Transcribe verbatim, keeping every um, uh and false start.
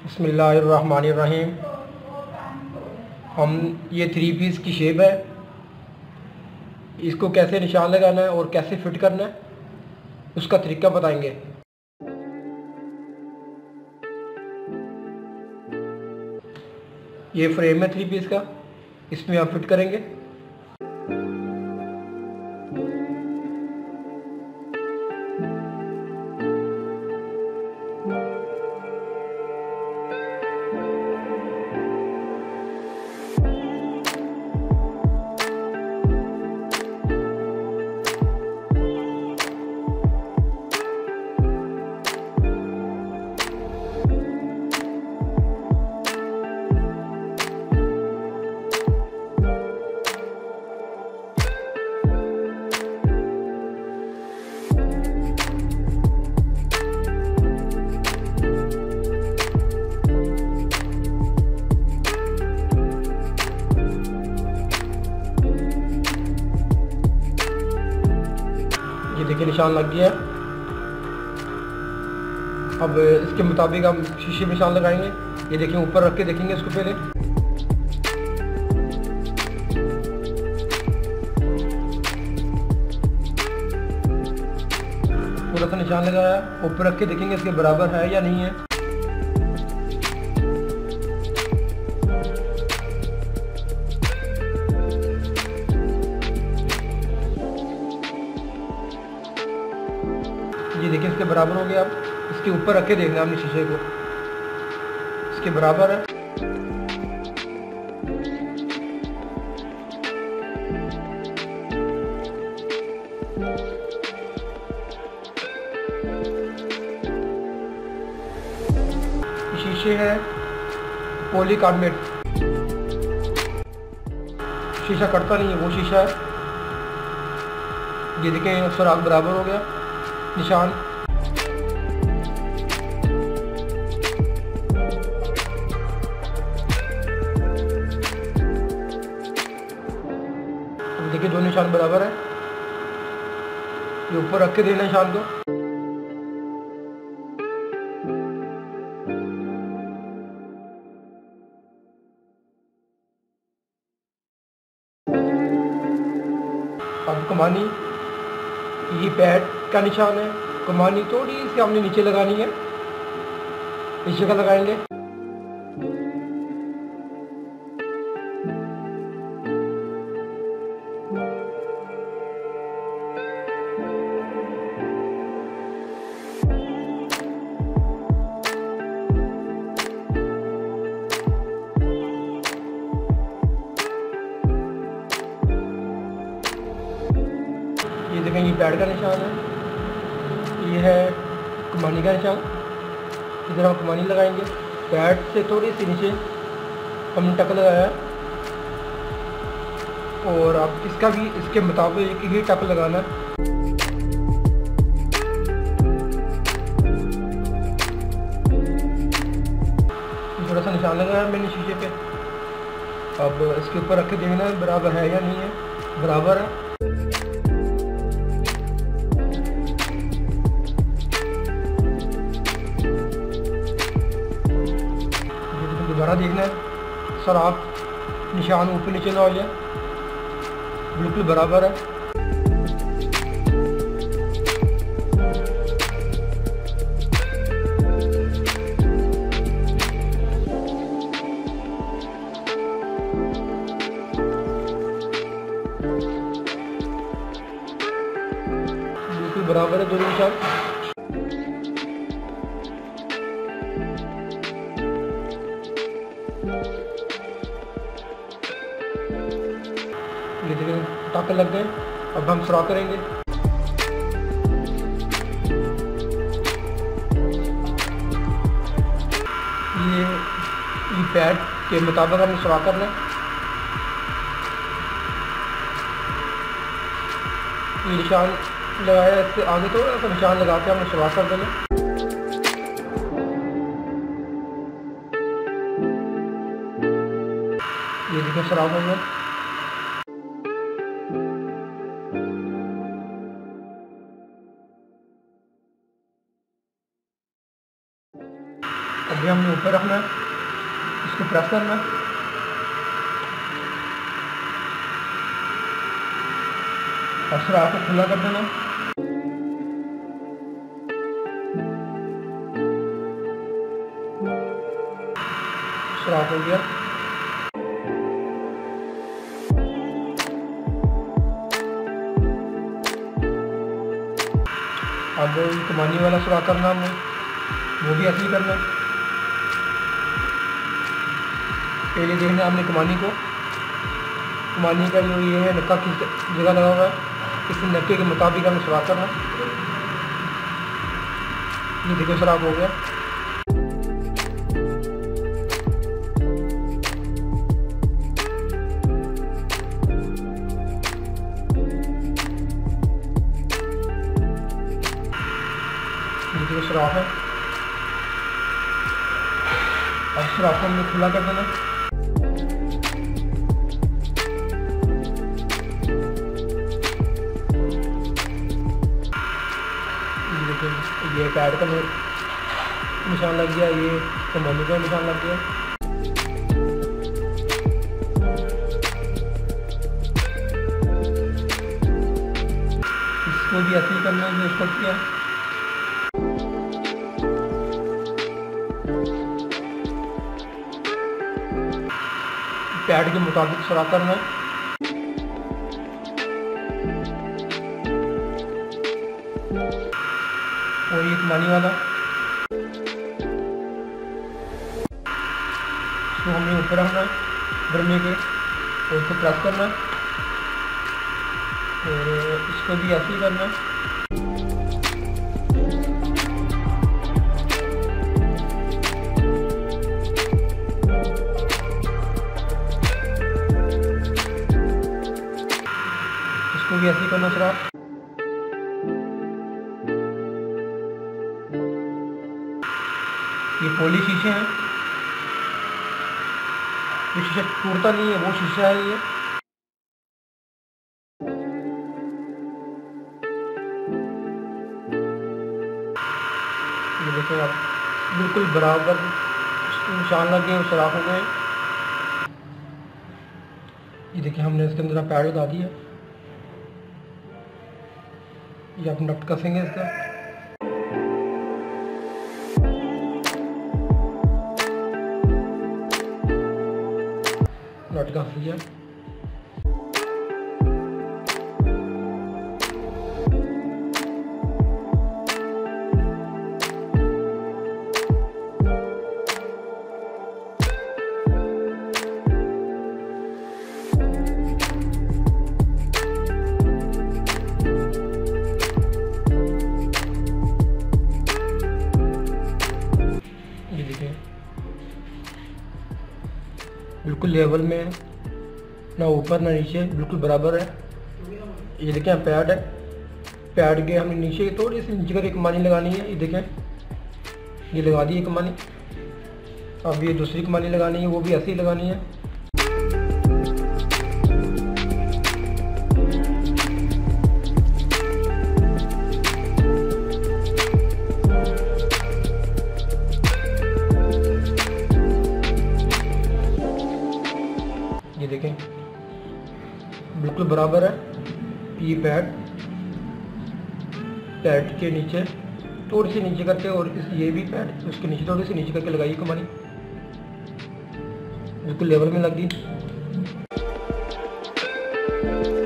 बिस्मिल्लाहिर्रहमानिर्रहीम। हम ये थ्री पीस की शेप है, इसको कैसे निशान लगाना है और कैसे फिट करना है उसका तरीका बताएंगे। ये फ्रेम है थ्री पीस का, इसमें हम फिट करेंगे। ये देखिए निशान लग गया है। अब इसके मुताबिक हम शीशे में निशान लगाएंगे। ये देखिए ऊपर रख के देखेंगे इसको पहले। पूरा सा निशान लगाया, ऊपर रख के देखेंगे इसके बराबर है या नहीं है। ये देखिए इसके बराबर हो गया। अब इसके ऊपर रख के देखना हमने शीशे को, इसके बराबर है। शीशे है पॉलीकार्बोनेट, शीशा कटता नहीं है, वो शीशा है। ये देखें सुराख बराबर हो गया निशान। अब देखिए दो निशान बराबर है। ये ऊपर रख के देना निशान को। अब कमानी, ये पैड का निशान है। कमानी थोड़ी सी हमने नीचे लगानी है, नीचे का लगाएंगे। ये देखें ये पैड का निशान है, ये है कमानी का निशान। इधर हम कमानी लगाएंगे। पैड से थोड़ी सी नीचे हमने टक लगाया है, और अब इसका भी इसके मुताबिक ही टक लगाना है। थोड़ा सा निशान लगाया मैंने शीशे पे। अब इसके ऊपर रख के देखना है बराबर है या नहीं है। बराबर है। दोबारा देखना है सर, आप निशान ऊपर नीचे ना हो जाए, बिल्कुल बराबर है। बिल्कुल बराबर है दोनों निशान। ये देखिए टक लग गए। अब हम सुराख करेंगे। ये ये पैड के मुताबिक हमने सुराख करना है। ये निशान लगाया, इससे आगे थोड़ा सा निशान लगा के हमने सुराख कर देना। ये देखिए सुराख हो गया। अभी हमने ऊपर ऊपर रखना है, इसको प्रेस करना है, और सुराख को खुला कर देना। सुराख हो गया। अब कमानी वाला सुराख करना हमने, वो भी ऐसे ही करना है। पहले देखना हमने कमानी को, कमानी का जो ये है नक्का किस जगह लगा हुआ है, इस नक्के के मुताबिक हमें सुराख करना। ये देखो सुराख हो गया। ये सुराख है, अब सुराख को हमने खुला कर देना। ये पैड का निशान लग गया, ये कमानी का निशान लग गया। इसको भी ऐसे ही करना है जो इसको किया। पैड के मुताबिक सुराख करना है। और ये कमानी वाला, इसको हमने ऊपर रखना है बर्मे के, और इसको प्रेस करना है, और इसको भी ऐसे ही करना है। इसको भी ऐसे ही करना सुराख। ये पोली शीशे हैं, ये शीशा टूटता नहीं है, वो शीशा है ये। ये देखो आप, बिल्कुल बराबर निशान लग गए और सुराख हो गए। ये देखिए हमने इसके अंदर पैड लगा दिया। ये आप नट कसेंगे इसका। नट कस दिया। ये देखिए बिल्कुल लेवल में है, ना ऊपर ना नीचे, बिल्कुल बराबर है। ये देखें पैड है, पैड के हमें नीचे थोड़ी सी नीचे कर एक कमानी लगानी है। ये देखें ये लगा दी है कमानी। अब ये दूसरी कमानी लगानी है, वो भी ऐसे ही लगानी है। ये देखें बिल्कुल बराबर है। ये पैड पैड के नीचे थोड़ी सी नीचे करके, और इस ये भी पैड उसके नीचे थोड़ी सी नीचे करके लगाइए कमानी, बिल्कुल लेवल में लग गई।